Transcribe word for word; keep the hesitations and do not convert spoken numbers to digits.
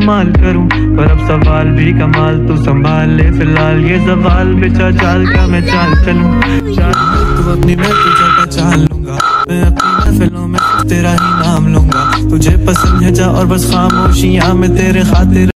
कमाल करूं, पर अब सवाल भी कमाल तू संभाल ले फिलहाल ये सवाल बेचा चाल का मैं चाल चलूं। तू अपनी मैं तुझे पहचान लूंगा, मैं अपनी महफिलों में तेरा ही नाम लूंगा। तुझे पसंद है जा और बस खामोशियां में तेरे खातिर